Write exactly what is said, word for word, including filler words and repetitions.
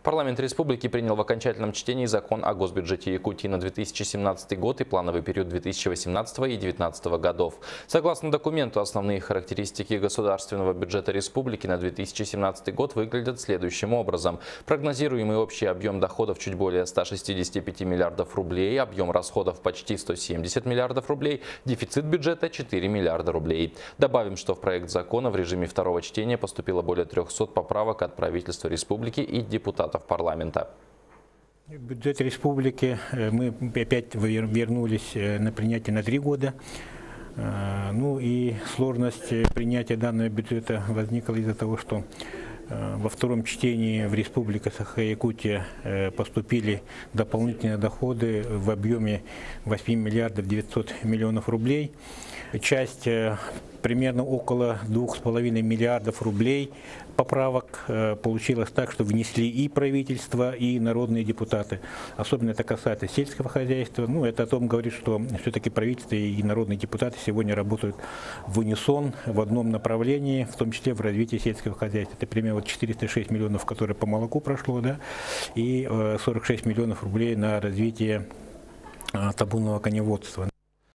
Парламент республики принял в окончательном чтении закон о госбюджете Якутии на две тысячи семнадцатый год и плановый период две тысячи восемнадцатого и две тысячи девятнадцатого годов. Согласно документу, основные характеристики государственного бюджета республики на две тысячи семнадцатый год выглядят следующим образом. Прогнозируемый общий объем доходов чуть более ста шестидесяти пяти миллиардов рублей, объем расходов почти сто семьдесят миллиардов рублей, дефицит бюджета четыре миллиарда рублей. Добавим, что в проект закона в режиме второго чтения поступило более трёхсот поправок от правительства республики и депутатов парламента. В бюджет республики мы опять вернулись на принятие на три года. Ну и сложность принятия данного бюджета возникла из-за того, что во втором чтении в Республике Саха-Якутия поступили дополнительные доходы в объеме восьми миллиардов девятисот миллионов рублей. Часть, примерно около двух с половиной миллиардов рублей поправок получилось так, что внесли и правительство, и народные депутаты. Особенно это касается сельского хозяйства. Ну, это о том говорит, что все-таки правительство и народные депутаты сегодня работают в унисон, в одном направлении, в том числе в развитии сельского хозяйства. Это примерно вот четыреста шесть миллионов, которые по молоку прошло, да, и сорок шесть миллионов рублей на развитие табунного коневодства.